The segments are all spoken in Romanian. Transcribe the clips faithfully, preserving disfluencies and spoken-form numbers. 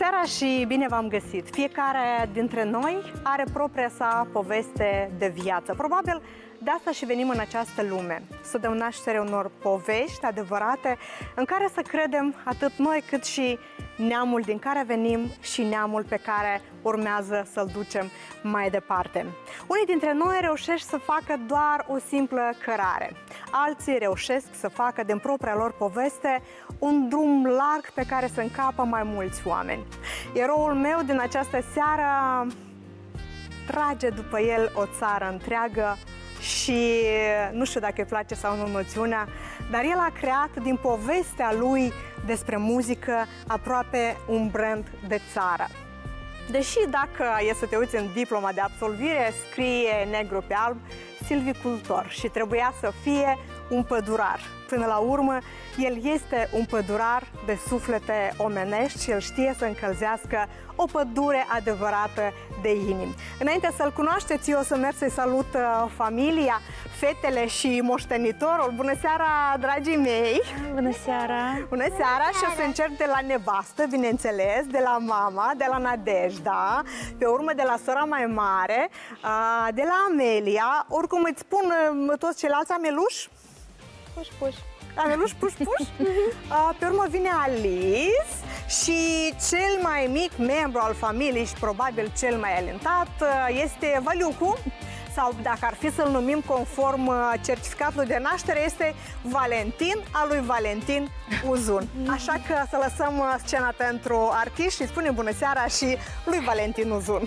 seara și bine v-am găsit! Fiecare dintre noi are propria sa poveste de viață. Probabil de asta și venim în această lume, să dăm naștere unor povești adevărate în care să credem atât noi cât și neamul din care venim și neamul pe care urmează să-l ducem mai departe. Unii dintre noi reușesc să facă doar o simplă cărare. Alții reușesc să facă din propria lor poveste un drum larg pe care să încapă mai mulți oameni. Eroul meu din această seară trage după el o țară întreagă și nu știu dacă îi place sau nu noțiunea, dar el a creat din povestea lui despre muzică aproape un brand de țară. Deși dacă e să te uiți în diploma de absolvire, scrie negru pe alb silvicultor și trebuia să fie un pădurar. Până la urmă, el este un pădurar de suflete omenești și el știe să încălzească o pădure adevărată de inimi. Înainte să-l cunoașteți, eu o să merg să-i salut familia, fetele și moștenitorul. Bună seara, dragii mei! Bună seara! Bună seara! Și o să încerc de la nevastă, bineînțeles, de la mama, de la Nadejda, pe urmă de la sora mai mare, de la Amelia. Oricum îți spun toți ceilalți, Ameluș? Puș, puș. Ameluș, puș, puș. Pe urmă vine Alice și cel mai mic membru al familiei și probabil cel mai alentat este Valiucu, sau dacă ar fi să-l numim conform certificatului de naștere, este Valentin, al lui Valentin Uzun. Așa că să lăsăm scena pentru artiști și spunem bună seara și lui Valentin Uzun.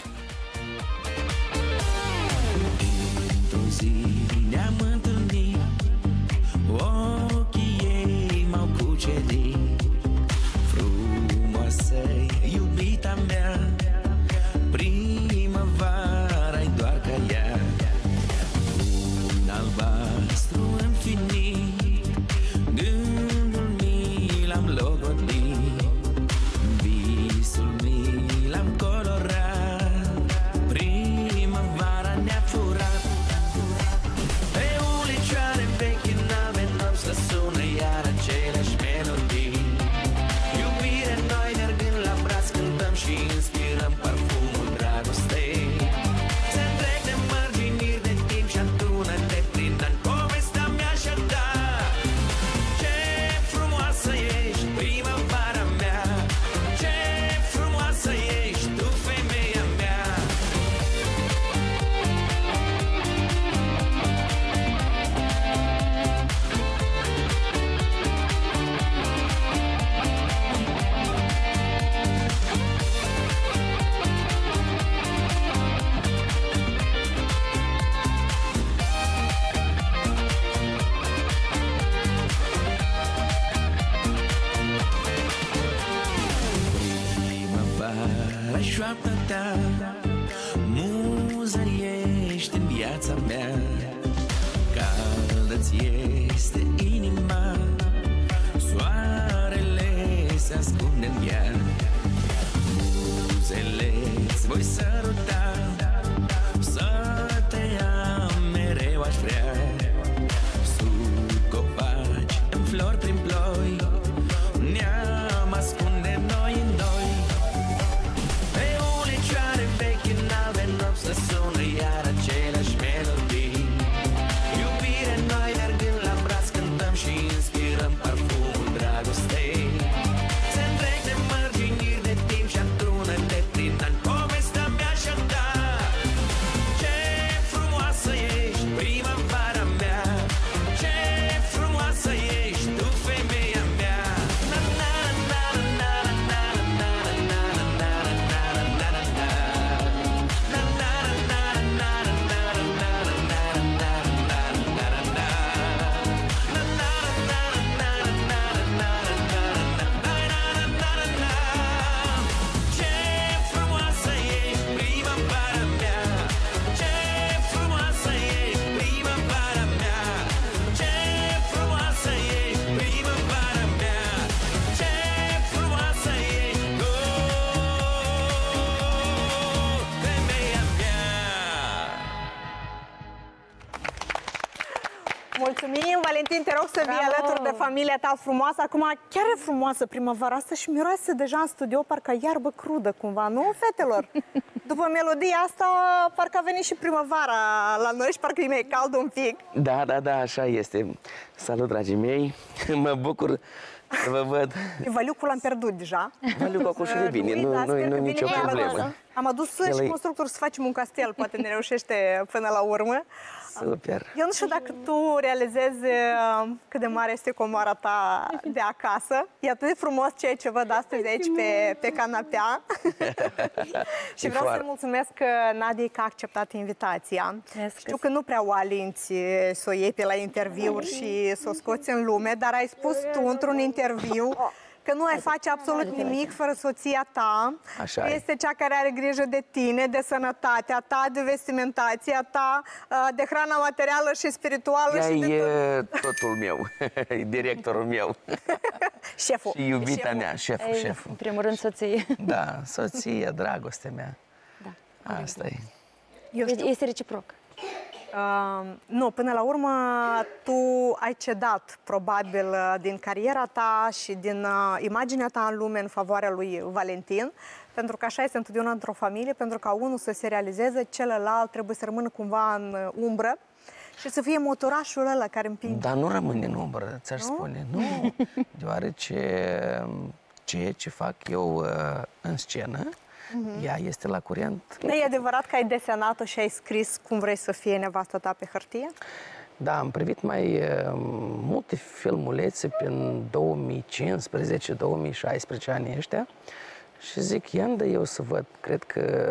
Într-o zi ne-am întâlnit, ochii ei m-au cucerit. Frumoasă, iubita mea, primăvara-i doar ca ea. Un albastru infinit, gândul mi l-am logodit, visul mi l-am colorat, primăvara ne-a furat. Pe ulicioare vechi în albe nopți să sună iar aceleași melodii. Iubire, noi mergând la braț cântăm și inspirăm parfumul dragostei. Se întrec de mărginiri de timp și adună de prin ani povestea mea și-a da. Ce frumoasă ești, primăvara mea, ce frumoasă ești tu, femeia mea. Primăvara, șoapta ta, muză ești în viața mea, caldă-ți este inima, soarele se ascunde în ea, muzele-ți voi săruta, să te am mereu aș vrea, sub copaci, în flori prin ploi, ne-am ascunde noi în doi. Pe ulicioare vechi în albe nopți să sună iar aceleași melodii. Iubire, noi mergând la braț cântăm și inspirăm parfumul dragostei. Se întrec de mărginiri de timp și adună de prin ani Mulțumim, Valentin, te rog să vii Bravo! alături de familia ta frumoasă. Acum chiar e frumoasă primăvara asta și miroase deja în studio parcă iarbă crudă cumva, nu, fetelor? După melodia asta, parcă a venit și primăvara la noi și parcă e mai cald un pic. Da, da, da, așa este. Salut, dragii mei. Mă bucur să vă văd. Valiucul l-am pierdut deja. Valiucul acum și bine, Lui, nu, da, nu, sper nu că nicio vine problemă. acasă. Am adus El și e- constructori să facem un castel, poate ne reușește până la urmă. Super. Eu nu știu dacă tu realizezi uh, cât de mare este comoara ta de acasă. E atât de frumos ceea ce văd astăzi aici pe, pe canapea. Și E vreau foarte- să-i mulțumesc Nadiei că a acceptat invitația. Mulțumesc. Știu că nu prea o alinți să o iei pe la interviuri și să o scoți în lume, dar ai spus tu într-un interviu că nu ai face absolut nimic fără soția ta, Așa că e. este cea care are grijă de tine, de sănătatea ta, de vestimentația ta, de hrana materială și spirituală Ea și de tot. e totul meu, e directorul meu Șeful. și iubita Șeful. mea, șeful, Ei, șeful. în primul rând, soție. Da, soția, dragostea mea. Da. Asta e. Eu știu, Este reciproc. uh, nu, până la urmă tu ai cedat probabil uh, din cariera ta și din uh, imaginea ta în lume în favoarea lui Valentin, pentru că așa este întotdeauna într-o familie, pentru ca unul să se realizeze, celălalt trebuie să rămână cumva în uh, umbră și să fie motorașul ăla care împinge. Dar nu rămâne în umbră, ți-aș spune. Nu, deoarece ceea ce fac eu uh, în scenă, ea este la curent. Da. E adevărat că ai desenat-o și ai scris cum vrei să fie nevastă ta pe hârtie? Da, am privit mai uh, multe filmulețe prin două mii cincisprezece două mii șaisprezece anii ăștia și zic, ia-mi dă eu să văd, cred că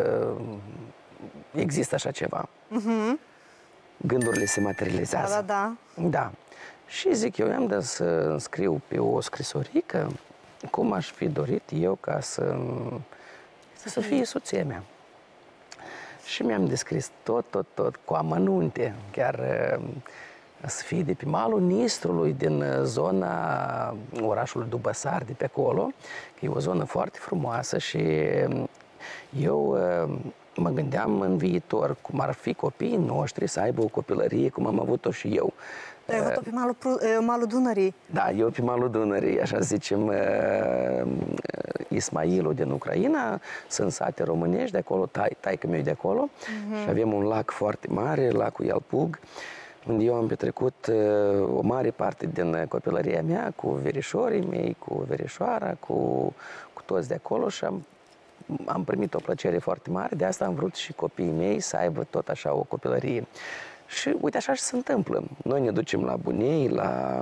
există așa ceva. Gândurile se Da, materializează. da, da. Da. Și zic, eu i-am dat să scriu pe o scrisorică cum aș fi dorit eu ca să, să fie soția mea. Și mi-am descris tot, tot, tot, cu amănunte, chiar uh, să fie de pe malul Nistrului, din uh, zona orașului Dubăsar, de pe acolo, că e o zonă foarte frumoasă și uh, eu uh, mă gândeam în viitor cum ar fi copiii noștri să aibă o copilărie cum am avut-o și eu. Ai avut-o pe malul, Pru- eh, malul Dunării. Da, eu pe malul Dunării, așa zicem, uh, Ismailul din Ucraina, sunt sate românești de acolo, tai, taică meu de acolo, uh-huh. Și avem un lac foarte mare, lacul Ialpug, unde eu am petrecut uh, o mare parte din copilăria mea cu verișorii mei, cu verișoara, cu, cu toți de acolo și am, am primit o plăcere foarte mare, de asta am vrut și copiii mei să aibă tot așa o copilărie. Și uite, așa și se întâmplă. Noi ne ducem la Bunei, la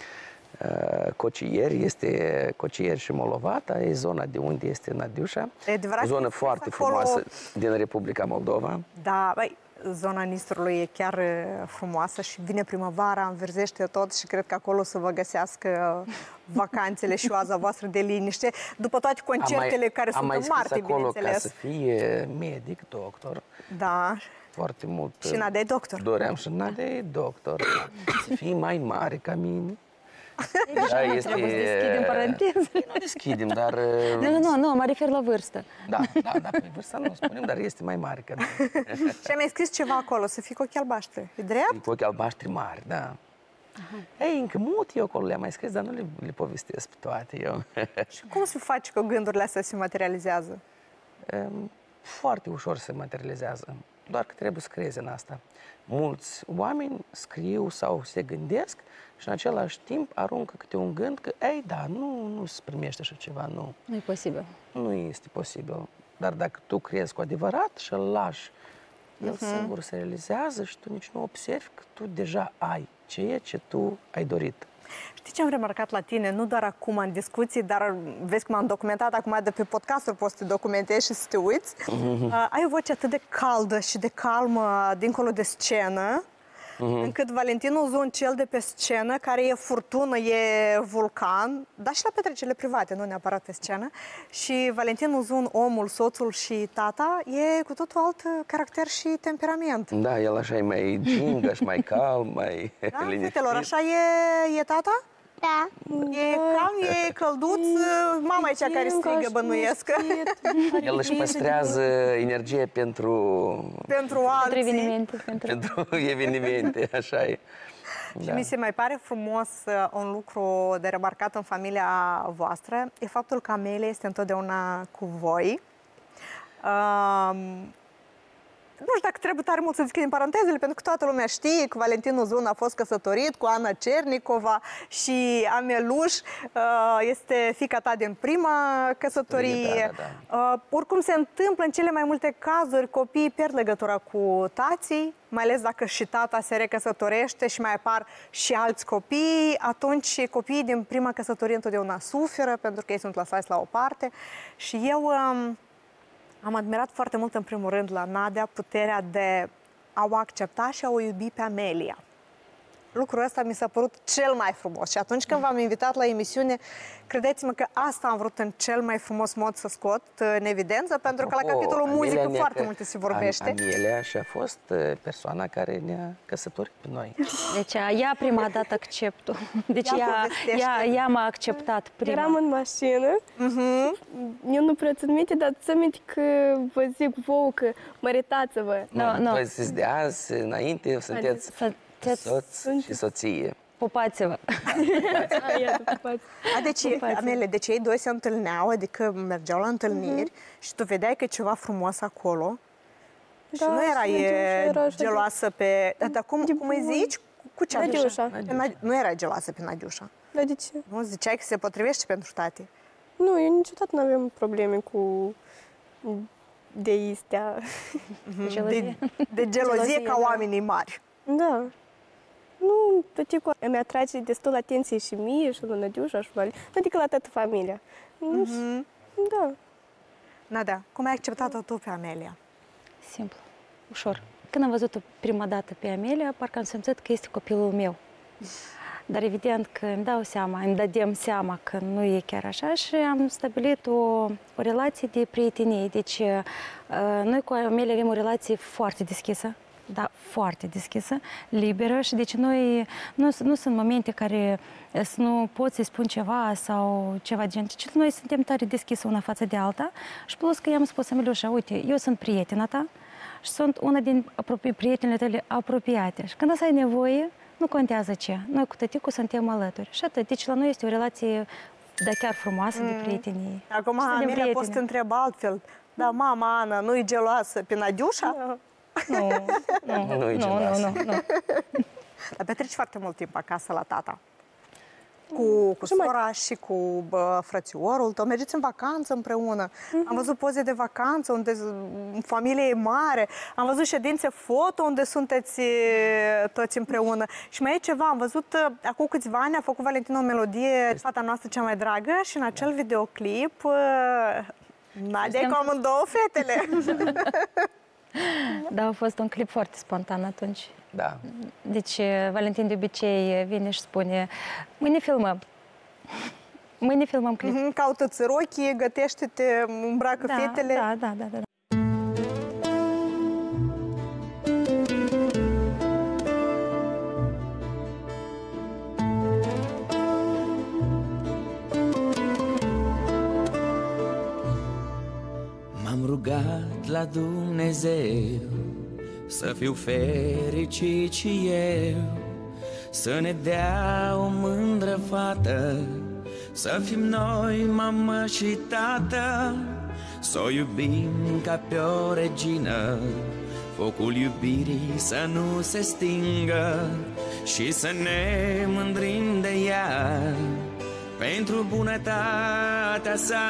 uh, Cocieri, este Cocieri și Molovata, e zona de unde este Nadiușa. E adevărat O zonă că foarte acolo- frumoasă din Republica Moldova. Da, băi, zona Nistrului e chiar eh, frumoasă și vine primăvara, înverzește tot și cred că acolo o să vă găsească vacanțele și oaza voastră de liniște, după toate concertele care am sunt mai în scris martie, acolo ca bineînțeles. să fie medic, doctor, Da, foarte mult. și Nadea e doctor. Doream și Nadea e doctor, să fie mai mare ca mine. Da, Trebuie să deschidem paranteză. Nu deschidem, dar... Nu, nu, nu, nu, mă refer la vârstă. Da, da, da, pe vârsta nu spunem, dar este mai mare ca mine. Și ai mai scris ceva acolo, să fii cu ochii albaștri. E drept? Cu ochi albaștri mari, da. Ei, încă mult eu acolo le-am mai scris, dar nu le, le povestesc pe toate eu. Și cum să faci că gândurile astea se materializează? Em, Foarte ușor se materializează, doar că trebuie să crezi în asta. Mulți oameni scriu sau se gândesc și în același timp aruncă câte un gând că, ei, da, nu, nu se primește așa ceva, nu. Nu e posibil. Nu este posibil. Dar dacă tu crezi cu adevărat și îl lași, el uh-huh. singur se realizează și tu nici nu observi că tu deja ai ceea ce tu ai dorit. Știi ce am remarcat la tine? Nu doar acum în discuții, dar vezi cum am documentat acum de pe podcasturi, poți să te documentezi și să te uiți. Uh, ai o voce atât de caldă și de calmă dincolo de scenă, încât Valentin Uzun, cel de pe scenă, care e furtună, e vulcan, dar și la petrecerile private, nu neapărat pe scenă, și Valentin Uzun, omul, soțul și tata, e cu totul alt caracter și temperament. Da, el așa e mai gingăș, mai calm, mai Da, liniștit. fetelor, așa e, e tata? Da. E cam, e călduț, mama e cea care strigă, bănuiesc. El își păstrează energie pentru, Pentru alții. Pentru evenimente. Pentru... pentru evenimente, așa e. Și Da. mi se mai pare frumos uh, un lucru de remarcat în familia voastră, e faptul că Amelia este întotdeauna cu voi. Uh, nu știu dacă trebuie tare mult să deschidem parantezele, pentru că toată lumea știe că Valentin Uzun a fost căsătorit cu Ana Cernicova și Ameluș uh, este fiica ta din prima căsătorie. Da, da, da. Uh, oricum se întâmplă în cele mai multe cazuri, copiii pierd legătura cu tații, mai ales dacă și tata se recăsătorește și mai apar și alți copii, atunci copiii din prima căsătorie întotdeauna suferă pentru că ei sunt lăsați la o parte. Și eu um, am admirat foarte mult, în primul rând, la Nadia puterea de a o accepta și a o iubi pe Amelia. Lucrul ăsta mi s-a părut cel mai frumos și atunci când v-am invitat la emisiune, credeți-mă că asta am vrut în cel mai frumos mod să scot în evidență, pentru că la capitolul Amelia muzică ne-a foarte că- multe se vorbește. Amelia și-a fost uh, persoana care ne-a căsătorit pe noi. Deci ea prima dată acceptul. Deci Ia ea, povestește. ea, ea m-a acceptat prima. Eram în mașină, eu nu prea țin minte, dar țin minte că vă zic vouă că măritați-vă. Nu, nu. Voi sunteți de azi, înainte, sunteți Sunteți soț și soție. pupați-vă. Aia, după A, deci, Amelia, deci ei doi se întâlneau, adică mergeau la întâlniri și tu vedeai că e ceva frumos acolo și Da, nu era și e era așa de- geloasă pe... Dar cum, de cum îi bun. zici? Cu ce? Nadiușa. Pe Nad- Nu era geloasă pe Nadiușa. Dar de ce? Nu, ziceai că se potrivește pentru tati. Nu, eu niciodată nu avem probleme cu deistea. Gelozie. De, de gelozie Gelozie, ca da. oamenii mari. Da. Nu, tăticul îmi atrage destul atenție și mie, și lui Nadiușa, și lui adică la toată familia. Nu știu. Da. Nada, cum ai acceptat-o tu pe Amelia? Simplu, ușor. Când am văzut-o prima dată pe Amelia, parcă am simțit că este copilul meu. Dar evident că îmi dau seama, îmi dădem seama că nu e chiar așa și am stabilit o, o relație de prietenie. Deci uh, noi cu Amelia avem o relație foarte deschisă, da, foarte deschisă, liberă și deci noi nu, nu sunt momente care să nu pot să-i spun ceva sau ceva de genul. Deci noi suntem tare deschise una față de alta și plus că i-am spus Amelușa, uite, eu sunt prietena ta și sunt una din apropie, prietenele tale apropiate și când să ai nevoie, nu contează ce. Noi cu tăticul suntem alături. Și atât. Deci la noi este o relație, dar chiar frumoasă, de prietenie. Acum Și suntem Amelia prietene. poți să te întreb altfel. Dar mama Ana nu e geloasă pe Nadiușa? Nu, nu, Nu nu, e nu, geloasă. nu, nu. Dar petreci foarte mult timp acasă la tata. Cu, cu sora și cu bă, frățiorul tău. Mergeți în vacanță împreună. Am văzut poze de vacanță unde z- familie e mare. Am văzut ședințe foto unde sunteți e, toți împreună. Și mai e ceva. Am văzut uh, acum câțiva ani a făcut Valentin o melodie, fata noastră cea mai dragă, și în acel videoclip uh, Nadia e cu amândouă fetele. Da, a fost un clip foarte spontan atunci. Da. Deci Valentin de obicei vine și spune, mâine filmăm. Mâine filmăm clip. Mhm, caută-ți rochii, gătește-te, îmbracă Da, fetele. da, da, da, da. M-am rugat la Dumnezeu să fiu fericit și eu, să ne dea o mândră fată, să fim noi mamă și tată, să o iubim ca pe o regină, focul iubirii să nu se stingă și să ne mândrim de ea pentru bunătatea sa.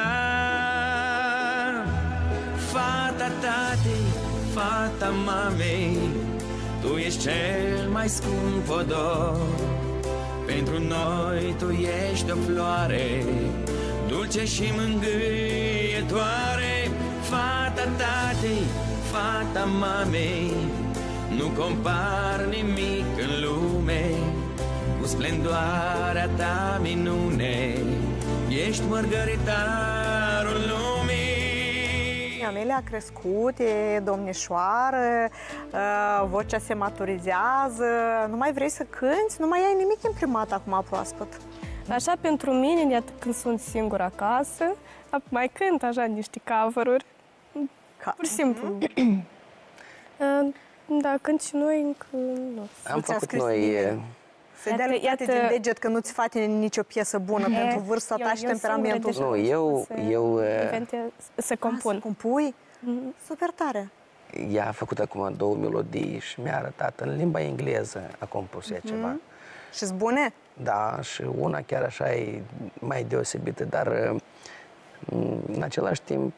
Fata tatei, fata mamei, tu ești cel mai scump odor. Pentru noi tu ești o floare, dulce și mângâietoare. Fata tatei, fata mamei, nu compar nimic în lume cu splendoarea ta minune. Ești mărgăritarul lumii. Amelia a crescut, e domnișoară, uh, vocea se maturizează, nu mai vrei să cânti, nu mai ai nimic imprimat acum proaspăt. Așa, pentru mine, iată, când sunt singură acasă, mai cânt așa niște cover-uri. Pur și simplu. Da, cânt și noi încă nu. Am făcut noi... Se dea iată, din deget că nu ți face nicio piesă bună e, pentru vârsta ta și temperamentul. Nu, eu... eu să compun. Să compui? Mm-hmm. Super tare. Ea a făcut acum două melodii și mi-a arătat în limba engleză, a compus ea mm-hmm. ceva. Și-s bune? Da, și una chiar așa e mai deosebită, dar în același timp,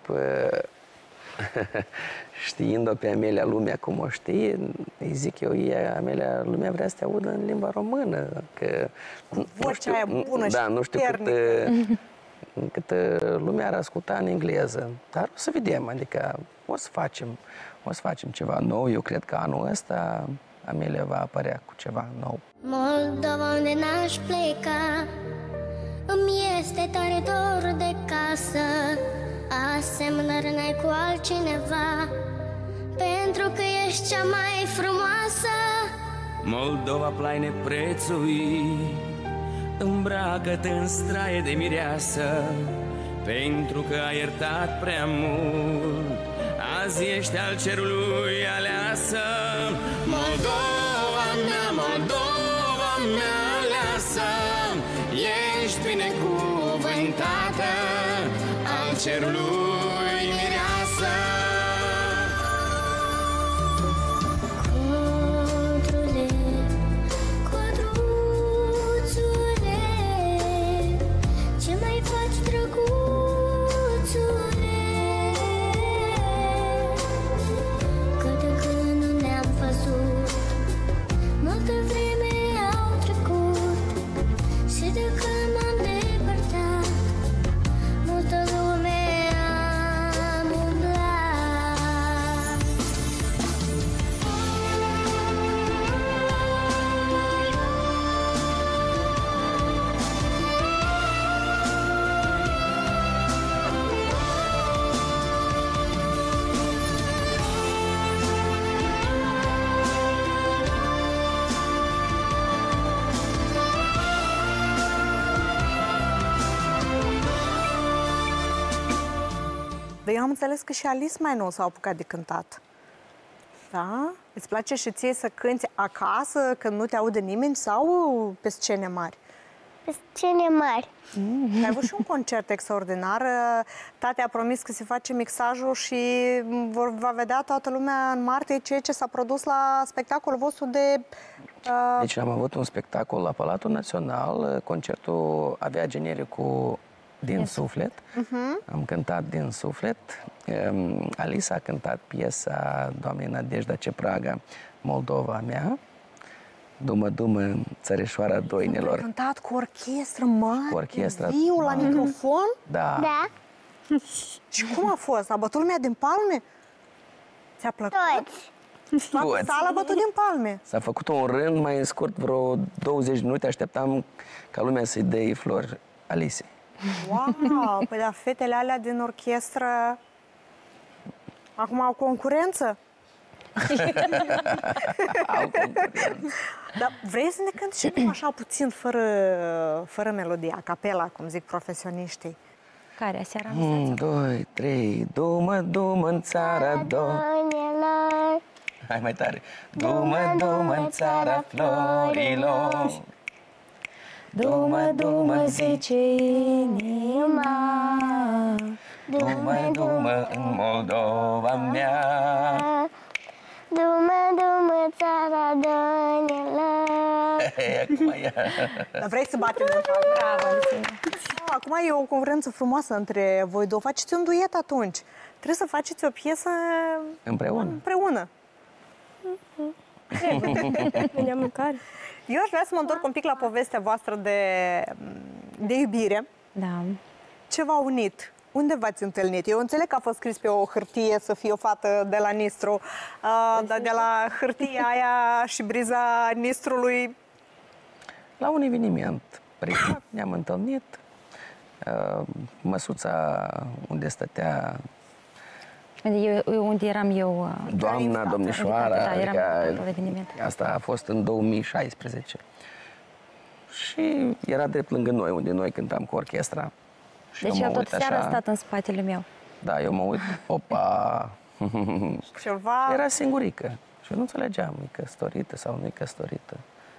știind-o pe Amelia lumea cum o știe, îi zic eu, e, Amelia, lumea vrea să te audă în limba română. Că, vocea aia bună da, și nu știu cât, cât lumea ar asculta în engleză. Dar o să vedem, adică o să facem, o să facem ceva nou. Eu cred că anul ăsta Amelia va apărea cu ceva nou. Moldova, unde n-aș pleca, îmi este tare dor de casă. Asemănare n-ai cu altcineva, pentru că ești cea mai frumoasă. Moldova, plai neprețuit, îmbracă-te în straie de mireasă, pentru că ai iertat prea mult, azi ești al cerului aleasă. Moldova mea, Moldova mea aleasă, ești binecuvântată, al cerului mireasă. Codrule, codruțule, ce mai faci, drăguțule? Că de când nu ne-am văzut, multă vreme au trecut, și de când m-am depărtat, multă lume am umblat. Dar eu am înțeles că și Alice mai nou s-a apucat de cântat. Da? Îți place și ție să cânti acasă, când nu te aude nimeni, sau pe scene mari? Pe scene mari. Mm. Ai avut și un concert extraordinar. Tati a promis că se face mixajul și vor, va vedea toată lumea în martie ceea ce s-a produs la spectacolul vostru de... Uh... Deci am avut un spectacol la Palatul Național. Concertul avea genericul Din yes. Suflet. Uh-huh. Am cântat Din Suflet. Um, Alice a cântat piesa doamnei Nadejda Cepraga, Moldova mea. Dumă, dumă, țărișoara doinelor. Am cântat cu orchestră mare, cu orchestră viu la microfon? Da. Da. Și cum a fost? A bătut lumea din palme? Ți-a plăcut? Toți. Toată sala a bătut din palme. S-a făcut un rând mai scurt, vreo douăzeci de minute, așteptam ca lumea să-i dea flori Alice. Wow! Păi da, fetele alea din orchestră acum au concurență? Au concurență. Dar vrei să ne cânti și cum așa puțin, fără, fără melodie, a capela, cum zic profesioniștii? Care aseară am Un, doi, trei, du-mă, du-mă în țara Doinelor. Hai mai tare. Du-mă, du-mă în țara florilor. Du-mă, du-mă, zice inima, du-mă, du-mă în Moldova mea. Du-mă, du-mă, țara doinelor. Acum e. Dar vrei să batem în față? Bravo! Acum e o concurență frumoasă între voi două. Faceți un duet atunci. Trebuie să faceți o piesă Împreună. împreună. Veneam mâncare. Eu aș vrea să mă întorc un pic la povestea voastră de, de iubire. Da. Ce v-a unit? Unde v-ați întâlnit? Eu înțeleg că a fost scris pe o hârtie să fie o fată de la Nistru, uh, dar de la hârtia aia și briza Nistrului... La un eveniment privat ne-am întâlnit. Uh, măsuța unde stătea Eu, unde eram eu... doamna, domnișoara, da, eram adică la eveniment. asta a fost în două mii șaisprezece. și era drept lângă noi, unde noi cântam cu orchestra. Și Deci eu el mă tot uit seara a așa, stat în spatele meu. da, eu mă uit, opa, Ceva... era singurică și eu nu înțelegeam, e căsătorită sau nu e căsătorită.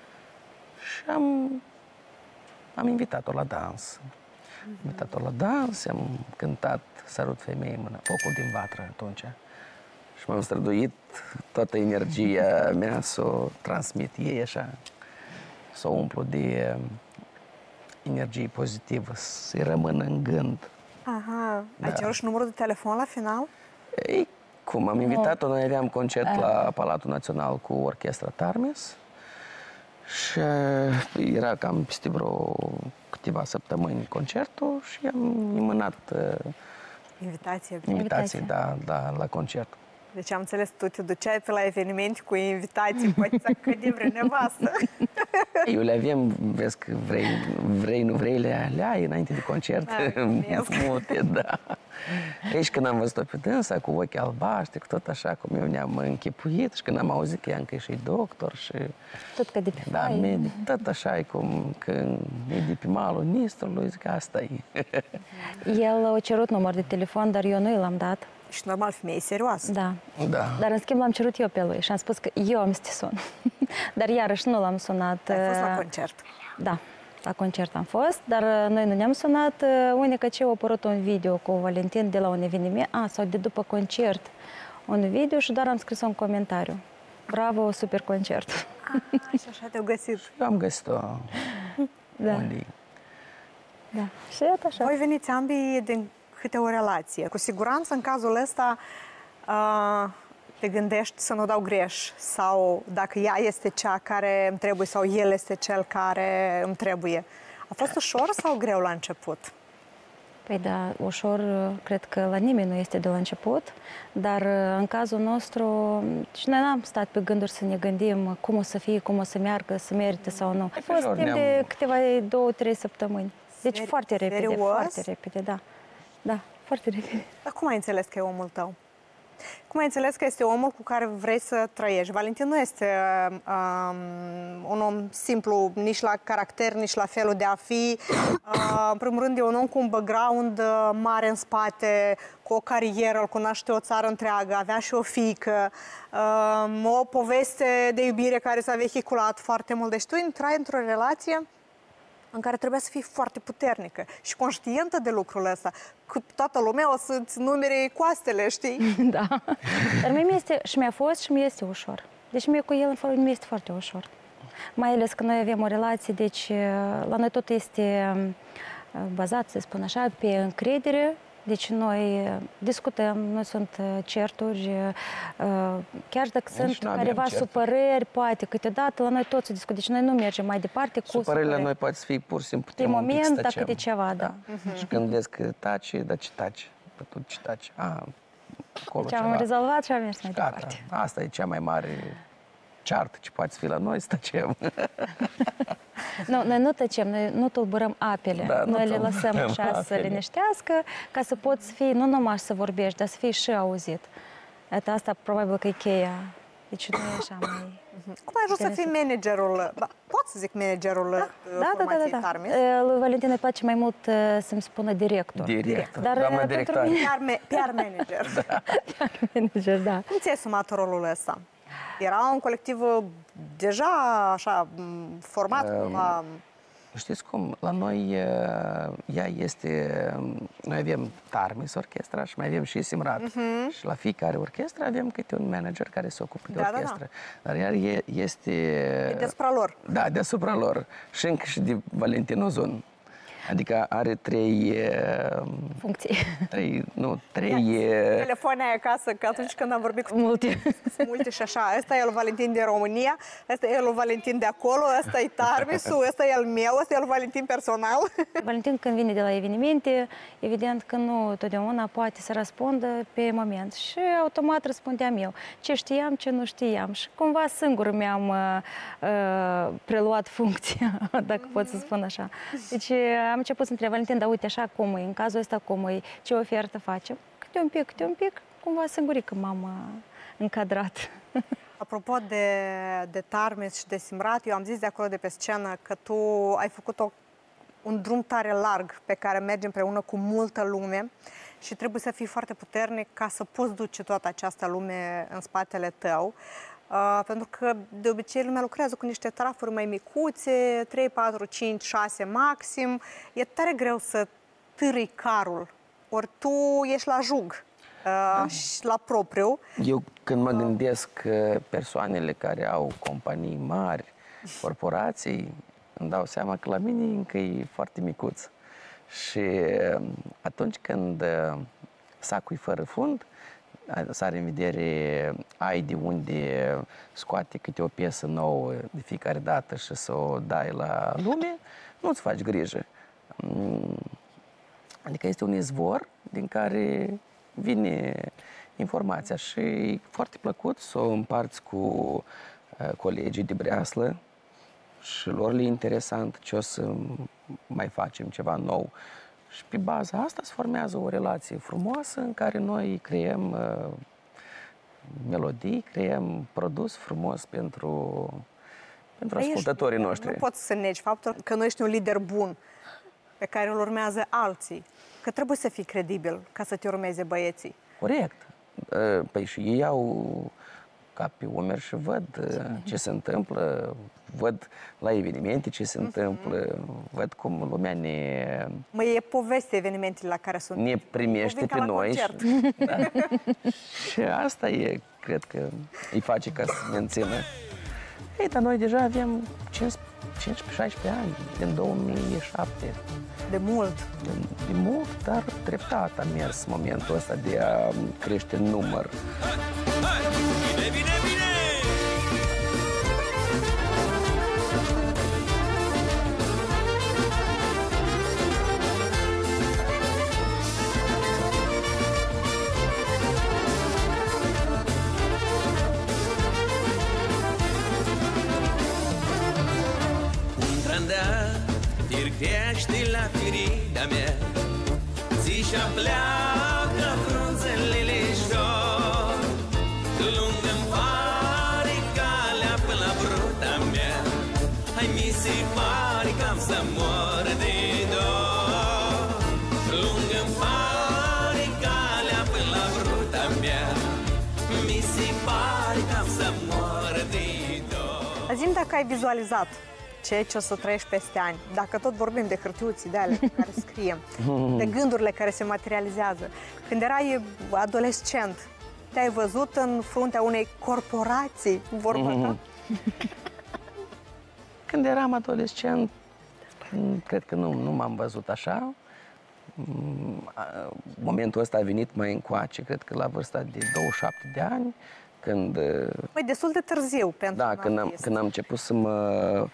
Și am, am invitat-o la dans. Am invitat-o la dans, am cântat Sărut femeie în mână, Focul din vatră atunci. Și m-am străduit toată energia mea să o transmit ei așa, să o umplu de energie pozitivă, să-i rămână în gând. Aha, ai Da. cerut și numărul de telefon la final? Ei, cum am invitat-o, noi aveam concert la Palatul Național cu Orchestra Tarmes și era cam peste vreo câteva săptămâni concertul și am mânat uh, Invitație. invitații, da, da, la concert. Deci am înțeles, tu te duceai pe la evenimente cu invitații, poate să cât de vreo nevastă. Eu le avem, vezi că vrei, vrei nu vrei, le, le ai înainte de concert, mute, da. Aici când am văzut-o pe dânsa, cu ochii albaștri, cu tot așa cum eu ne-am închipuit și când am auzit că ea încă e și doctor și... Tot că de pe Da, fai. medic, tot așa e cum când e de pe malul Nistrului, zic, asta e. El a cerut număr de telefon, dar eu nu i l-am dat. Și normal, femeie serioasă. Da. Da. Dar în schimb l-am cerut eu pe lui și am spus că eu am să te sun. Dar iarăși nu l-am sunat. Ai fost la uh, concert. Da, la concert am fost, dar uh, noi nu ne-am sunat. uh, Unica ce a apărut un video cu Valentin de la un eveniment, a, sau de după concert, un video și doar am scris un comentariu. Bravo, super concert. Ah, și așa te-au găsit. Eu am găsit-o Da, unde e. da. Și iată așa. Voi veniți ambii din câte o relație. Cu siguranță, în cazul ăsta, uh, te gândești să nu dau greș sau dacă ea este cea care îmi trebuie sau el este cel care îmi trebuie. A fost ușor sau greu la început? Păi da, ușor, cred că la nimeni nu este de la început, dar în cazul nostru, și noi n-am stat pe gânduri să ne gândim cum o să fie, cum o să meargă, să merite sau nu. A fost ușor timp ne-am- de câteva, două, trei săptămâni. Deci Seri- foarte repede, serios? foarte repede, da. Da, foarte repede. Dar cum ai înțeles că e omul tău? Cum ai înțeles că este omul cu care vrei să trăiești? Valentin nu este um, un om simplu, nici la caracter, nici la felul de a fi. Uh, în primul rând, e un om cu un background uh, mare în spate, cu o carieră, îl cunoaște o țară întreagă, avea și o fiică, uh, o poveste de iubire care s-a vehiculat foarte mult. Deci tu intrai într-o relație în care trebuia să fii foarte puternică și conștientă de lucrul ăsta. Că toată lumea o să-ți numere coastele, știi? Da. Dar mie mi-este, și mi-a fost și mi este ușor. Deci mie cu el mi este foarte ușor. Mai ales că noi avem o relație, deci la noi tot este bazat, să spun așa, pe încredere. Deci noi discutăm, nu sunt certuri, chiar dacă Nici sunt nu avem careva certuri. supărări, poate câteodată la noi tot se discută. Deci noi nu mergem mai departe cu Supărările supărări. noi poate să fie pur și simplu Pe un pic moment, să dacă tăcem. de ceva, da. Și când vezi că taci, dar ce taci? Păi tu ce taci? A, acolo Deci am ceva. rezolvat și am mers mai Gata. departe. Asta e cea mai mare ceartă ce poate fi la noi, să tăcem. Nu, noi nu tăcem, noi nu tulburăm apele. Da, nu noi le tulburăm lăsăm așa să apele. liniștească, ca să poți fi, nu numai să vorbești, dar să fii și auzit. Iată, asta probabil că e cheia. Deci nu e așa mai... Cum ai ajuns să fii managerul, da, pot să zic managerul da, Da, da, da, formației da, da. Tarmis? E, Lui Valentin îi place mai mult e, să-mi spună director. Director, Dar doamna e, directoare. pentru P R, me- P R manager. manager, da. Cum ți-ai asumat rolul ăsta? Era un colectiv uh, deja așa m, format Um, cumva. Știți cum? La noi uh, ea este... Noi avem Tarmis orchestra și mai avem și Simrat. Uh-huh. Și la fiecare orchestră avem câte un manager care se ocupă de Da, da, da. orchestră. Dar ea e, este... E deasupra lor. Da, deasupra lor. Și încă și de Valentin Ozon. Adică are trei... uh, Funcții. trei nu, trei... uh, Telefoane aia acasă, că atunci când am vorbit cu Multe. sunt multe și așa, ăsta e el Valentin din România, ăsta e el Valentin de acolo, ăsta e Tarmisul, ăsta e el meu, ăsta e el Valentin personal. Valentin când vine de la evenimente, evident că nu totdeauna poate să răspundă pe moment și automat răspundeam eu. Ce știam, ce nu știam și cumva singur mi-am uh, uh, preluat funcția, dacă pot să spun așa. Deci am început să întreb, Valentin, dar uite așa cum e, în cazul ăsta cum e, ce ofertă facem? Câte un pic, câte un pic, cumva singurică m-am uh, încadrat. Apropo de, de Tarmes și de Simrat, eu am zis de acolo de pe scenă că tu ai făcut o, un drum tare larg pe care mergi împreună cu multă lume și trebuie să fii foarte puternic ca să poți duce toată această lume în spatele tău. Uh, pentru că de obicei lumea lucrează cu niște trafuri mai micuțe, trei, patru, cinci, șase maxim. E tare greu să târâi carul, ori tu ești la jug. Uh, și la propriu. Eu când mă gândesc că persoanele care au companii mari, corporații, îmi dau seama că la mine încă e foarte micuț. Și atunci când sacul e fără fund, să are în vedere, ai de unde scoate câte o piesă nouă de fiecare dată și să o dai la lume, nu-ți faci grijă. Adică este un izvor din care vine informația și e foarte plăcut să o împarți cu uh, colegii de breaslă și lor le e interesant ce o să mai facem ceva nou. Și pe baza asta se formează o relație frumoasă în care noi creăm uh, melodii, creăm produs frumos pentru, pentru ascultătorii ești, noștri. Nu poți să negi faptul că nu ești un lider bun pe care îl urmează alții. Că trebuie să fii credibil ca să te urmeze băieții. Corect. Păi și ei au cap pe umeri și văd ce se întâmplă, văd la evenimente ce se întâmplă, văd cum lumea ne... Mă, e poveste evenimentele la care sunt. Ne primește pe noi. Și, da. Și asta e, cred că îi face ca să mențină. Ei, dar noi deja avem cincisprezece șaisprezece ani, din două mii șapte. De mult. De, de mult, dar treptat a mers momentul ăsta de a crește număr. Bine, bine, bine! Un trandafir crește la firida mea, zi și-a pleacă frunzele șor, lungă-mi pare calea până la bruta mea, hai mi se pare că am să mor de dor, lungă-mi pare calea până la bruta mea, mi se pare că am să mor de dor. Zi-mi dacă ai vizualizat ceea ce o să trăiești peste ani. Dacă tot vorbim de hârtiuții de alea pe care scriem, de gândurile care se materializează. Când erai adolescent, te-ai văzut în fruntea unei corporații, vorba ta? Când eram adolescent, cred că nu, nu m-am văzut așa. Momentul ăsta a venit mai încoace, cred că la vârsta de douăzeci și șapte de ani, când... Păi destul de târziu pentru Da, un când am, artist. când am început să mă...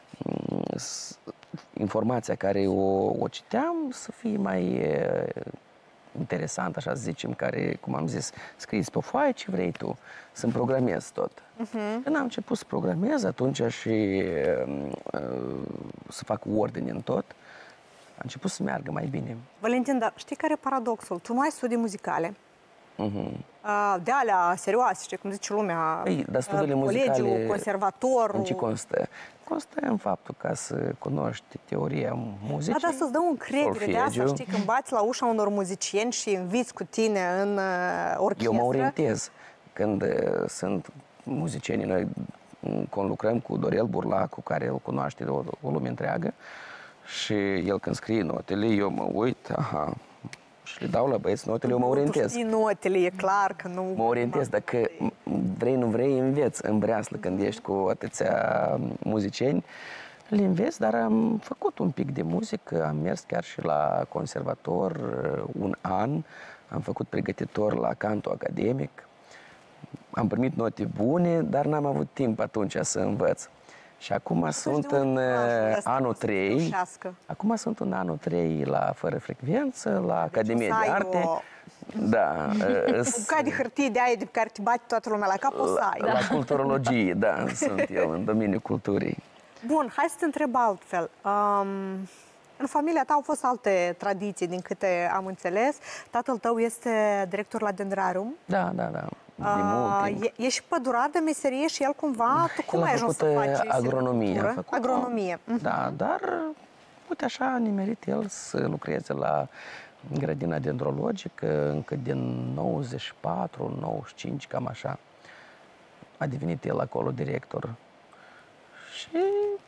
informația care o, o citeam să fie mai e, interesant, așa să zicem, care, cum am zis, scris pe o foaie ce vrei tu, să-mi programez tot. Uh-huh. Când am început să programez, atunci și e, să fac ordine în tot, a început să meargă mai bine. Valentin, dar știi care e paradoxul? Tu nu ai studii muzicale. Uh-huh. De alea serioase, știi, cum zice lumea, Păi, dar studiile colegiul, muzicale, conservatorul. în ce constă? Constă în faptul ca să cunoști teoria muzicii. Da, dar să-ți dă încredere de asta, știi, când bați la ușa unor muzicieni și inviți cu tine în uh, orchestră. Eu mă orientez. Când uh, sunt muzicieni, noi conlucrăm cu Dorel Burlacu, care îl cunoaște de o, o lume întreagă, și el când scrie notele, eu mă uit, aha, și le dau la băieți notele, eu mă orientez. Tu știi notele, e clar că nu... Mă orientez, dacă vrei, nu vrei, înveți în breaslă când ești cu atâția muzicieni, le înveți, dar am făcut un pic de muzică, am mers chiar și la conservator un an, am făcut pregătitor la canto academic, am primit note bune, dar n-am avut timp atunci să învăț. Și acum sunt în anul trei, acum sunt în anul trei la Fără Frecvență, la Academie de Arte. O... Da. Ca de hârtie de aia de care te bate toată lumea la cap, o să ai. La, la culturologie, da, sunt eu în domeniul culturii. Bun, hai să te întreb altfel. Um, în familia ta au fost alte tradiții, din câte am înțeles. Tatăl tău este director la Dendrarium. Da, da, da. mult timp. E, e și pădurar de meserie și el cumva, tu cum El a ai ajuns să făcut, faci agronomie. A silvicultură? făcut, Agronomie. Mhm. Da, dar uite așa a nimerit el să lucreze la grădina dendrologică încă din nouăzeci și patru nouăzeci și cinci, cam așa. A devenit el acolo director. Și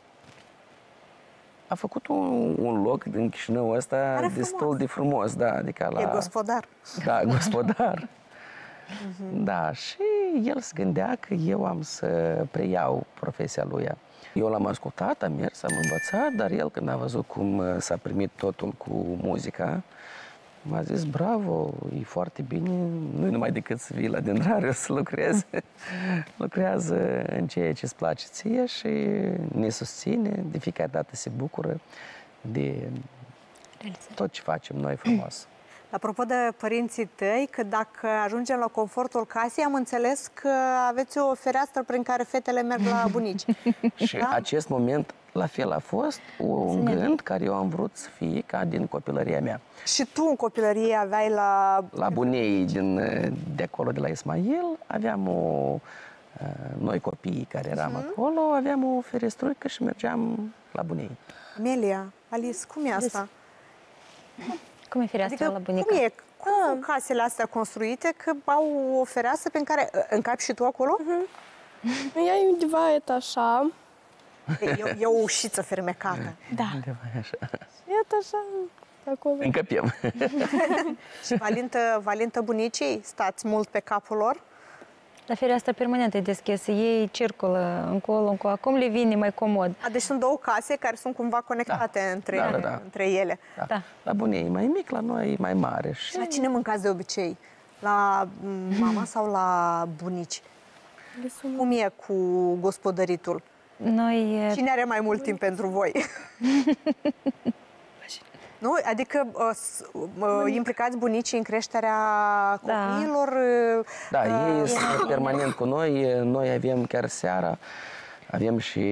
a făcut un, un loc din Chișinău ăsta Pare destul frumos. de frumos, da, adică la... E gospodar. Da, gospodar. Da, și el se gândea că eu am să preiau profesia lui. Eu l-am ascultat, am mers, am învățat, dar el când a văzut cum s-a primit totul cu muzica, m-a zis, bravo, e foarte bine, nu numai decât să vii la dendrariu să lucrezi, lucrează în ceea ce îți place ție și ne susține, de fiecare dată se bucură de tot ce facem noi frumos. Apropo de părinții tăi, că dacă ajungem la confortul casei, am înțeles că aveți o fereastră prin care fetele merg la bunici. Și Da? acest moment, la fel, a fost un gând care eu am vrut să fie ca din copilăria mea. Și tu în copilărie aveai la... La bunei din, de acolo, de la Ismail, aveam o... Noi copiii care eram uh-huh. acolo, aveam o ferestruică și mergeam la bunei. Amelia, Alice, cum e asta? Cum e fereastra Adică, la bunica? cum e? Cum sunt casele astea construite? Că au o fereastră prin care... Încapi și tu acolo? Uh-huh. Ea e undeva etașa. E, e o ușiță fermecată. Da. Undeva așa. E etașa acolo. Încăpiem. Și valintă, valintă bunicii, stați mult pe capul lor? La fereastra permanent e deschisă, ei circulă încolo, încolo, acum le vine mai comod. A, deci sunt două case care sunt cumva conectate Da. între, Da, da, da. între ele. Da. Da. La bunei e mai mic, la noi e mai mare. Și Și la cine mâncați de obicei? La mama sau la bunici? Cum e cu gospodăritul? Noi, Cine are mai mult timp pentru voi? Nu? Adică uh, s- uh, implicați bunicii în creșterea Da. copiilor? Uh, Da, ei uh, sunt permanent cu noi. Noi avem chiar seara, avem și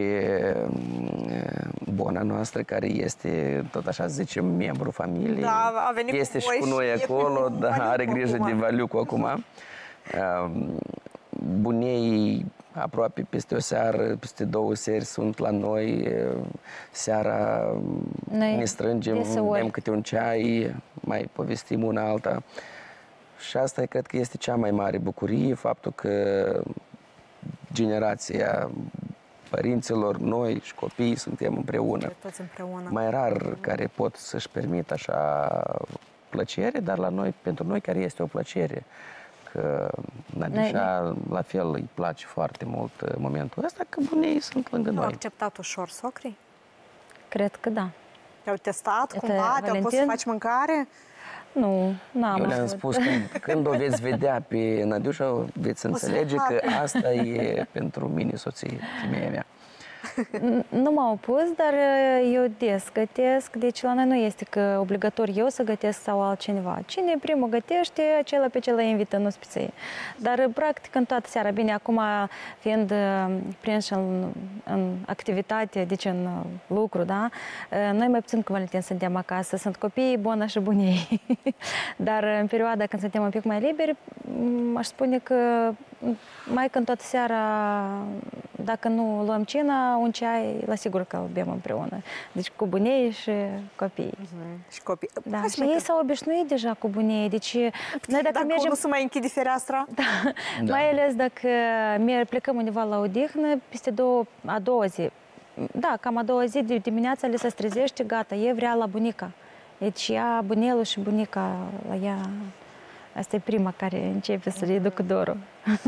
bona noastră, care este, tot așa zicem, membru familiei. Da, a venit cu este și voi cu și noi e acolo, cu da, Valiucu are grijă acum. de Valiucu acum. Uh, Bunei aproape peste o seară, peste două seri sunt la noi. Seara Noi ne strângem, deseori. bem câte un ceai, mai povestim una alta. Și asta cred că este cea mai mare bucurie, faptul că generația părinților, noi și copiii suntem împreună. toți împreună. Mai rar care pot să-și permit așa plăcere, dar la noi, pentru noi care este o plăcere. Că Nadiușa, la fel, îi place foarte mult momentul ăsta, că bunei sunt lângă Nu au noi. acceptat ușor socrii? cred că da. Te-au testat Uite, cumva? Te-au pus să Valentin? faci mâncare? Nu, n-am Eu le-am avut. spus, când, când o veți vedea pe Nadiușa, veți înțelege că asta e pentru mine, soție, femeia mea. Nu m-au opus, dar eu des gătesc, deci la noi nu este că obligatoriu eu să gătesc sau altcineva. Cine primul gătește, acela pe acela invită, nu spiței. Dar practic în toată seara, bine, acum fiind prins în, în activitate, deci în lucru, da, noi mai puțin cu Valentin suntem acasă, sunt copiii, bona și bunei. Dar în perioada când suntem un pic mai liberi, aș spune că mai când toată seara, dacă nu luăm cina, un ceai, la sigur că îl bem împreună. Deci cu bunei și copii. Mm-hmm. Și copii. Da, Hai și să mai ei cânt. s-au obișnuit deja cu bunei. Deci noi dacă, Dacă mergem... nu se mai închide fereastra? Da. Da. Mai ales dacă mer- plecăm undeva la odihnă, peste două, a doua zi. Da, cam a doua zi de dimineața le se trezește, gata, e vrea la bunica. Deci ea, bunelul și bunica la ea, asta e prima care începe să le ducă dorul.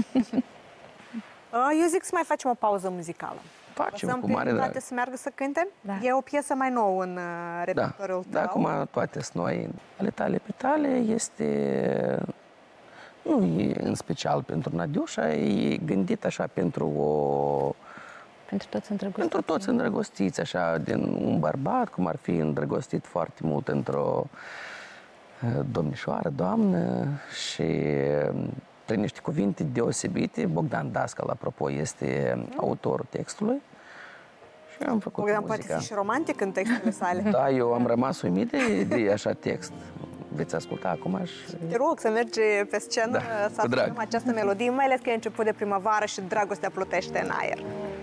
Eu zic să mai facem o pauză muzicală. Facem Lăsăm cu pe mare toate drag. să meargă să cânte? Da. E o piesă mai nouă în uh, Da, repertoriul da, tău. acum toate sunt noi. Ale tale pe tale este, nu e în special pentru Nadiușa, e gândit așa pentru o, Pentru toți îndrăgostiți. pentru toți îndrăgostiți, așa, din un bărbat, cum ar fi îndrăgostit foarte mult într-o uh, domnișoară, doamnă, și uh, prin niște cuvinte deosebite. Bogdan Dascal, apropo, este autorul textului și am făcut Bogdan poate muzica. fi și romantic în textele sale. Da, eu am rămas uimit de, de așa text. veți asculta acum și... Te rog să mergi pe scenă, Da, să cu drag. ascultăm această melodie, mai ales că e început de primăvară și dragostea plutește în aer.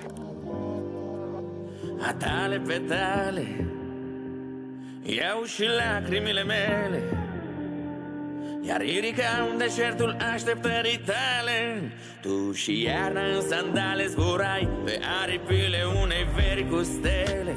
A tale petale iau și lacrimile mele, iar irica în deșertul așteptării tale. Tu și iarna în sandale zburai pe aripile unei veri cu stele.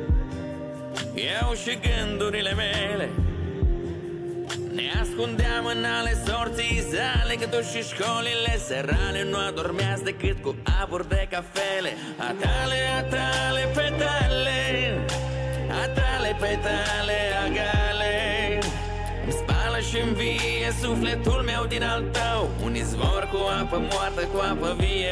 Eu și gândurile mele ne ascundeam în ale sorții zale, că tu și școlile serale nu adormeați decât cu aburi de cafele. A tale, a tale petale, a tale petale agale îmi spală și învie sufletul meu din al tău, un izvor cu apă moartă, cu apă vie.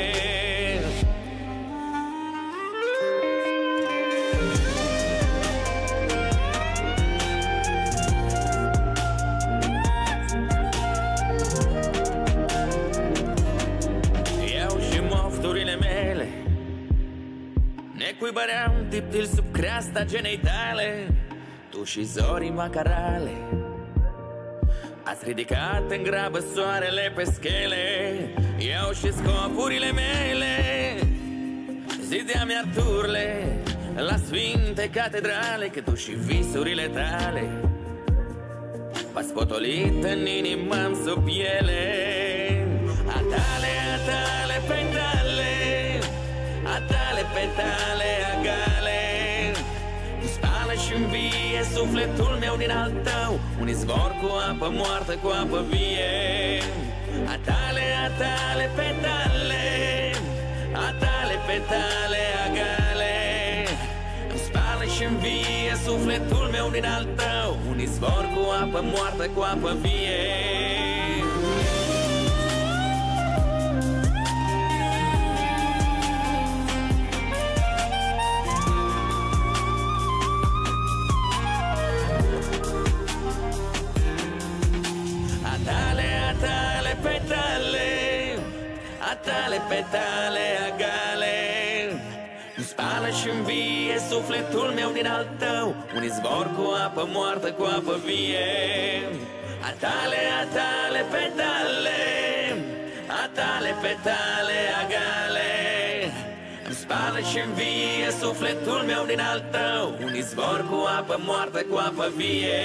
Ne cuibăream tiptil sub creasta genei tale, tu și zorii macarale. Ați ridicat în grabă soarele pe schele, eu și scopurile mele zideam iar turle la sfinte catedrale, că tu și visurile tale v-ați potolit în inimă-mi sub piele. A tale, a tale petale, a tale petale agale îmi spală și învie sufletul meu din al tău, un izvor cu apă moartă, cu apă vie. A tale, a tale petale, a tale petale agale îmi spală și învie sufletul meu din al tău, un izvor cu apă moartă, cu apă vie. Tale petale agale îmi spală și învie sufletul meu din al tău, un izvor cu apă moartă, cu apă vie. A tale, a tale petale, a tale petale agale îmi spală și învie sufletul meu din al tău, un izvor cu apă moartă, cu apă vie.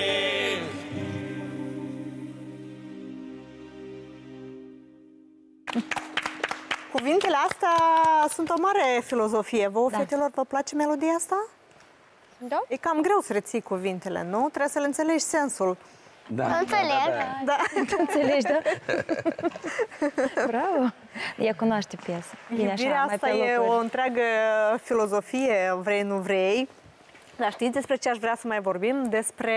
Cuvintele astea sunt o mare filozofie. Vouă, Da. fetelor, vă place melodia asta? Da? E cam greu să reții cuvintele, nu? Trebuie să le înțelegi sensul. Da, Înțeleg. Da. Înțelegi, da? Bravo! Ea cunoaște piesa. Bine, Iubirea așa, mai asta pe e locuri. o întreagă filozofie, vrei, nu vrei. Dar știți despre ce aș vrea să mai vorbim? Despre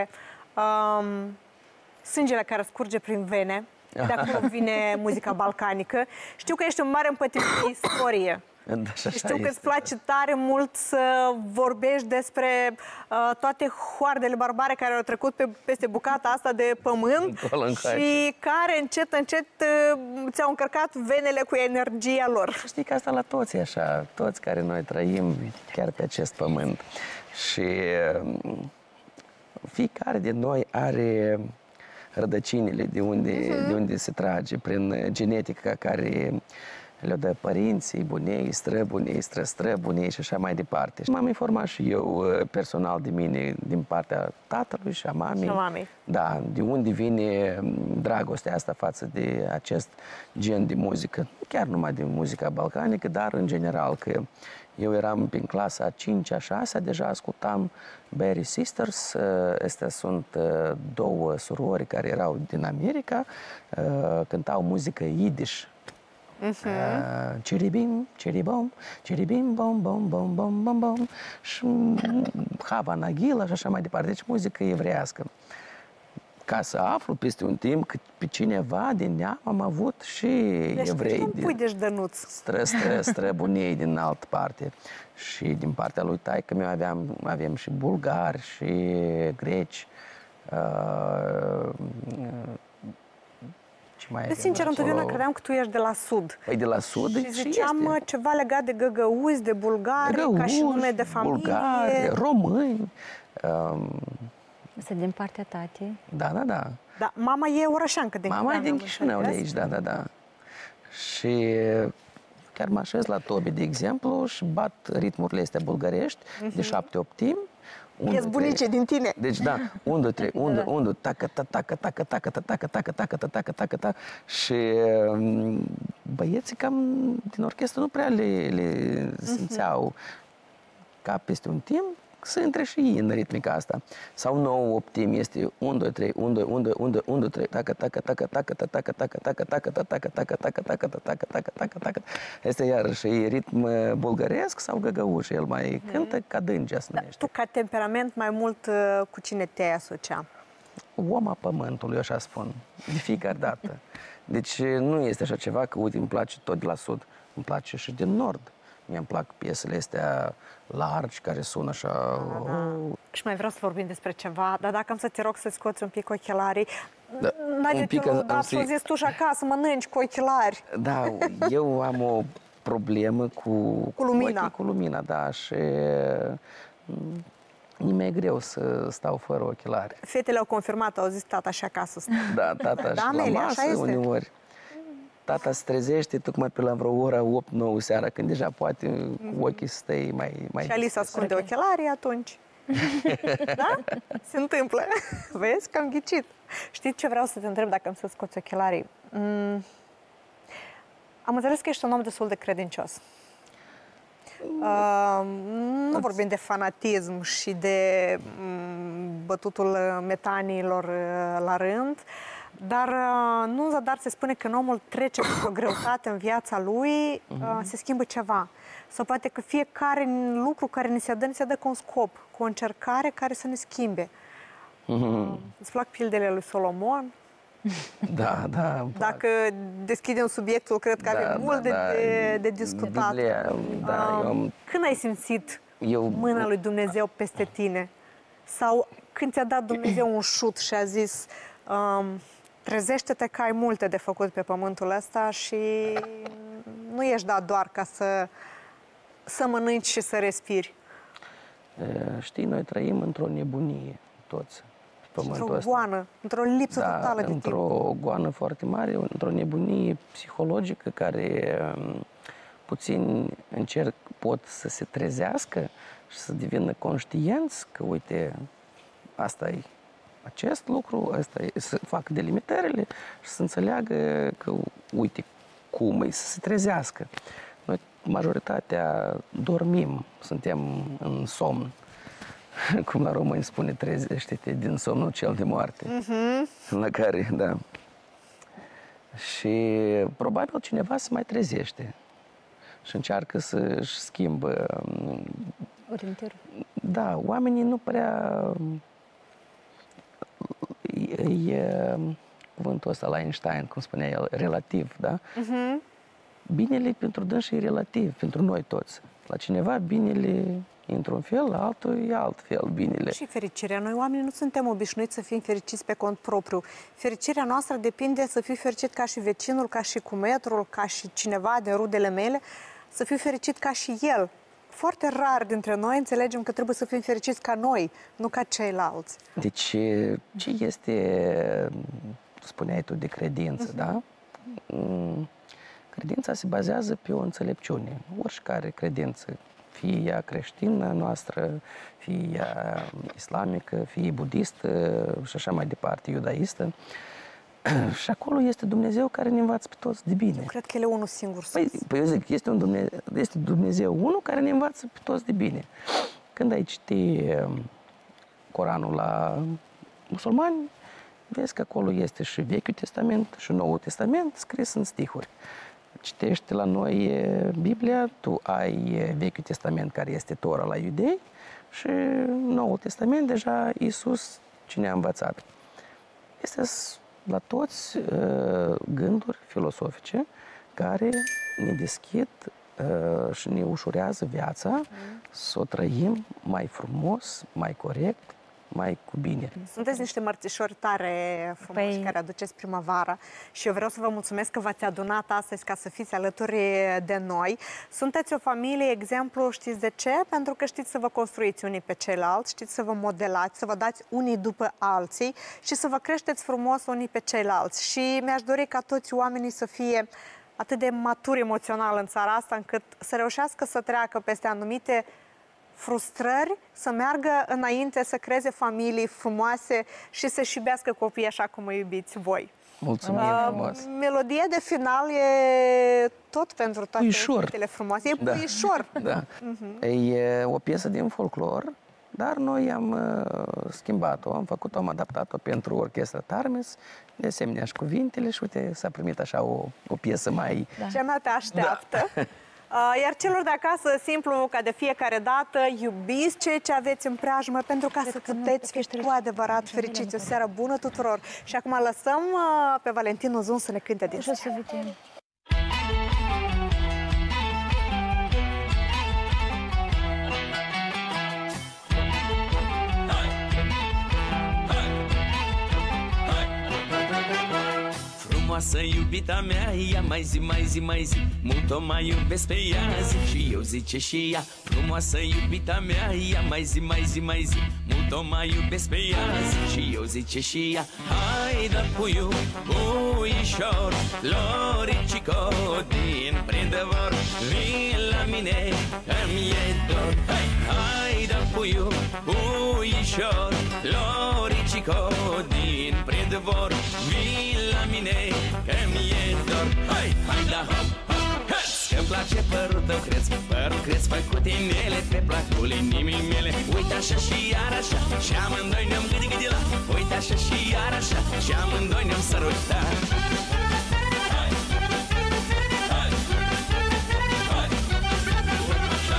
um, sângele care scurge prin vene. De acolo vine muzica balcanică. Știu că ești un mare împătimit de istorie. Da, și așa Știu că îți este. place tare mult să vorbești despre uh, toate hoardele barbare care au trecut pe, peste bucata asta de pământ Încolo, încoace. și care încet, încet uh, ți-au încărcat venele cu energia lor. Știi că asta la toți e așa, toți care noi trăim chiar pe acest pământ. Și um, fiecare din noi are rădăcinile de unde, uh-huh. de unde se trage, prin genetica care le-o dă părinții, bunei, străbunei, străstrăbunei și așa mai departe. M-am informat și eu personal de mine din partea tatălui și a mamei. Și a mamei. Da, de unde vine dragostea asta față de acest gen de muzică. Chiar numai de muzica balcanică, dar în general, că eu eram prin clasa a cincea, a șasea, deja ascultam Berry Sisters. Astea sunt două surori care erau din America, cântau muzică Yiddish. Uh-huh. Ciribim, ciribom, ciribim, bom, bom, bom, bom, bom, bom, și Hava Nagila și așa mai departe. Deci muzică evreiască. Ca să aflu peste un timp că pe cineva din neam am avut și Deci evrei. tu pui de dănuț. Stră, stră, străbunei din altă parte. Și din partea lui taică meu aveam, aveam și bulgari și greci. Uh, ce mai De avem sincer, acolo? întotdeauna credeam că tu ești de la sud. Păi de la sud Și ziceam este. ceva legat de găgăuzi, de bulgari, ca și nume de familie. Bulgari, români. Um, Asta din partea tatei. Da, da, da. Da, mama e orășeancă de Mama e Chișinău, din am Chișinău de înțeles. aici, da, da, da. Și chiar mă așez la Tobi, de exemplu, și bat ritmurile astea bulgărești de șapte-optimi. Ești bunice din tine. Deci da, unu, doi, trei, unu, unu, tacă, tacă, tacă, tacă, tacă, tacă, tacă, tacă, tacă, tacă, tacă, și băieții cam din orchestră nu prea le, le simțeau ca peste un timp să intre și ei în ritmica asta. Sau nouă optimi este unu, doi, trei, unu, doi, unu, doi, unu, doi, unu, doi, trei, tacă, tacă, tacă, tacă, tacă, tacă, tacă, tacă, tacă, tacă, tacă, tacă, tacă, tacă, tacă, tacă, tacă. Este iarăși ritm bulgăresc sau găgăuș, el mai cântă ca dângea se numește. Tu, ca temperament, mai mult uh, cu cine te-ai asocia? Om a pământului, eu așa spun, de fiecare dată. Deci nu este așa ceva că, uite, îmi place tot de la sud, îmi place și din nord. Mie îmi plac piesele astea largi, care sună așa... Da, da. Și mai vreau să vorbim despre ceva, dar dacă am să te rog să scoți un pic ochelarii, Da, n-ai un de pic ce, am dar să- ți-o zis tu și acasă, mănânci cu ochelari. Da, eu am o problemă cu... Cu lumina. ochii, cu lumina, da, și mm, nu mi-e greu să stau fără ochelari. Fetele au confirmat, au zis tata și acasă. Da, tata Da, și la Amelia, masă așa este. uneori. Tata se trezește tocmai pe la vreo ora opt nouă seara, când deja poate cu ochii să stai mai... mai Și Alisa ascunde ochelarii atunci. Da? Se întâmplă. Vezi că am ghicit. Știi ce vreau să te întreb dacă am să scoți ochelarii? Mm. Am înțeles că ești un om destul de credincios. Uh, nu vorbim de fanatism și de mm, bătutul metaniilor uh, la rând, dar uh, nu în zadar se spune că când omul trece cu o greutate în viața lui, uh, se schimbă ceva. Sau poate că fiecare lucru care ne se dă, ne se dă cu un scop, cu o încercare care să ne schimbe. Uh, îți plac pildele lui Solomon? Da, da. Dacă deschidem subiectul, cred că avem mult de, de, de discutat. Biblia, da, eu, am- Când ai simțit eu, mâna lui Dumnezeu peste tine? Sau când ți-a dat Dumnezeu un șut și a zis um, trezește-te că ai multe de făcut pe pământul ăsta și nu ești dat doar ca să, să mănânci și să respiri. e, știi, noi trăim într-o nebunie, toți, pe pământul Într-o ăsta. goană, într-o lipsă Da, totală de timp. într-o goană foarte mare, într-o nebunie psihologică care um, puțin încerc, pot să se trezească și să devină conștienți că, uite, asta e acest lucru, asta e, să facă delimitările și să înțeleagă că, uite, cum e, să se trezească. Noi, majoritatea, dormim, suntem în somn. Cum la români spune, trezește-te din somnul cel de moarte. Uh-huh. La care, da. Și probabil cineva se mai trezește și încearcă să-și schimbă. Orientierul. Da, oamenii nu prea... E, e cuvântul ăsta la Einstein, cum spunea el, relativ, da? Uh-huh. Binele pentru dânsi e relativ, pentru noi toți. La cineva binele e într-un fel, la altul e altfel binele. Și fericirea. Noi oamenii nu suntem obișnuiți să fim fericiți pe cont propriu. Fericirea noastră depinde să fiu fericit ca și vecinul, ca și cumetrul, ca și cineva din rudele mele, să fiu fericit ca și el. Foarte rar dintre noi înțelegem că trebuie să fim fericiți ca noi, nu ca ceilalți. Deci, ce este, spuneai tu, de credință, uh-huh. da? Credința se bazează pe o înțelepciune. Oricare credință, fie ea creștină noastră, fie ea islamică, fie budistă și așa mai departe, iudaistă. Și acolo este Dumnezeu care ne învață pe toți de bine. Eu cred că el e unul singur sus. Păi, păi eu zic, este, un Dumnezeu, este Dumnezeu unul care ne învață pe toți de bine. Când ai citi Coranul la musulmani, vezi că acolo este și Vechiul Testament și Noul Testament scris în stihuri. Citești la noi Biblia, tu ai Vechiul Testament care este Tora la iudei și Noul Testament deja Iisus cine a învățat. Este la toți uh, gânduri filosofice care ne deschid uh, și ne ușurează viața mm. să o trăim mai frumos, mai corect mai cu bine. Sunteți niște mărțișori tare frumoși Păi- care aduceți primăvara și eu vreau să vă mulțumesc că v-ați adunat astăzi ca să fiți alături de noi. Sunteți o familie, exemplu, știți de ce? Pentru că știți să vă construiți unii pe ceilalți, știți să vă modelați, să vă dați unii după alții și să vă creșteți frumos unii pe ceilalți. Și mi-aș dori ca toți oamenii să fie atât de maturi emoțional în țara asta, încât să reușească să treacă peste anumite frustrări, să meargă înainte, să creeze familii frumoase și să-și iubească copiii așa cum îi iubiți voi. Mulțumim Uh, frumos! Melodia de final e tot pentru toate Puișor. fetele frumoase. E Da. puișor. Da. E o piesă din folclor, dar noi am uh, schimbat-o, am făcut-o, am adaptat-o pentru orchestra Tarmes, de asemenea și cuvintele și uite, s-a primit așa o, o piesă mai... Da. Ce mea te așteaptă. Uh, Iar celor de acasă, simplu, ca de fiecare dată, iubiți ceea ce aveți în preajmă pentru ca să că nu puteți fi peșteri- cu adevărat fericiți. O seară bună tuturor. Și acum lăsăm uh, pe Valentin Ozun să ne cânte din Așa să vedem. Frumoasă iubita mea, ea mai zi, mai zi, mai zi, mult o mai iubesc pe ea, zic și eu, zice și ea. Frumoasă iubita mea, ea mai zi, mai zi, mai zi, mult o mai iubesc pe ea, zic și eu, zice și ea. Hai da puiu, puișor, Loricico din Prindăvor, vin la mine, îmi e dor. Hai, hai da puiu, puișor, Loricico din Prindăvor, vin la mine, că-mi e dor. Hai, hai da hop, hop, hăț, că-mi place părul tău creț, părul creț făcut inele pe placul inimii mele. Uite așa și iar așa, și amândoi ne-am gâdi gâdi la. Uite așa și iar așa, și amândoi ne-am sărutat. Hai, hai, hai, așa,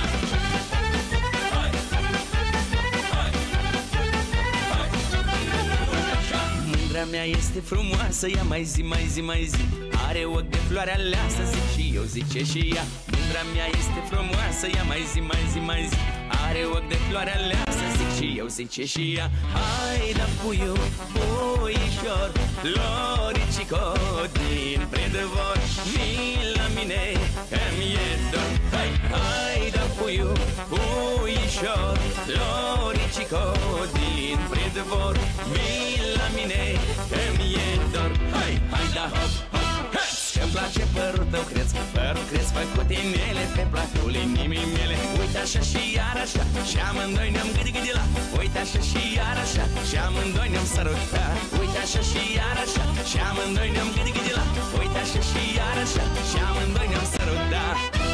hai, hai, hai, așa. Mândra mea este frumoasă, ea mai zi, mai zi, mai zi, are ochi de floare aleasă, zic și eu, zice și ea. Mândra mea este frumoasă, ea mai zi, mai zi, mai zi, are ochi de floare aleasă, zic și eu, zice și ea. Hai da puiu, puișor, Loricico din Prindăvor, vin la mine, că-mi e dor. Hai, hai da puiu, puișor, Loricico din Prindăvor, vin la mine, că-mi e dor. Hai, hai da hop, hop, hăț, că-mi place părul tău creț, părul creț făcut inele pe placul inimii mele. Uite așa și iar așa, și amândoi ne-am gâdi gâdi la. Uite așa și iar așa, și amândoi ne-am sărutat. Uite așa și iar așa, și amândoi ne-am gâdi gâdi la. Uite așa și iar așa, și amândoi ne-am sărutat.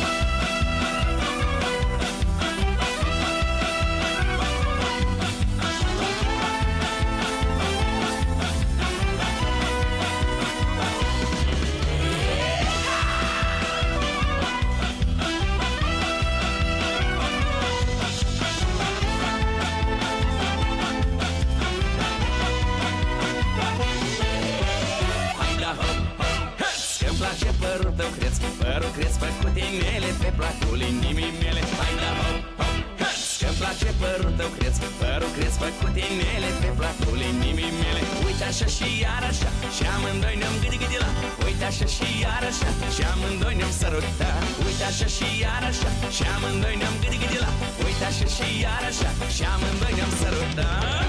Place părul tău creț, părul creț făcut inele pe placul inimii mele. Hai da hop, hop, hăț, că-mi place părul tău creț, părul creț făcut inele pe placul inimii mele. Uite așa și iar așa, și amândoi ne-am gâdi gâdi la. Uite așa și iar așa, și amândoi ne-am sărutat. Uite așa și iar așa, și amândoi ne-am gâdi gâdi la. Uite așa și iar așa, și amândoi ne-am sărutat.